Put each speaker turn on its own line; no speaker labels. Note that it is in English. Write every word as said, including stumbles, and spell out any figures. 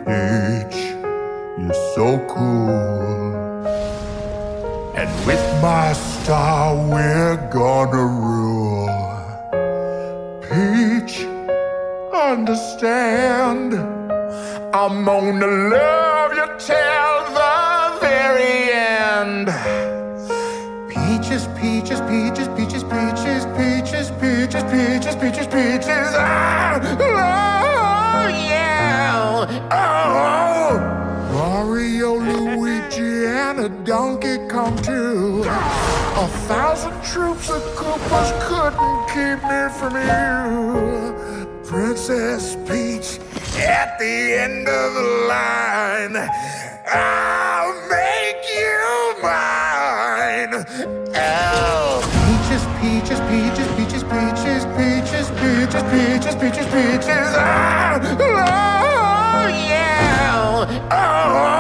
Peach, you're so cool. And with my star, we're gonna rule. Peach, understand, I'm gonna love you till the very end. Peaches, peaches, peaches, peaches, peaches, peaches, peaches, peaches, peaches, peaches. Ah, oh, yeah. Oh, Mario, Luigi, and a Donkey Kong too. A thousand troops of Koopas couldn't keep me from you. Princess Peach, at the end of the line, I'll make you mine. Oh. Peaches, peaches, peaches, peaches, peaches, peaches, peaches, peaches, peaches, peaches. Ah, oh, yeah. Oh.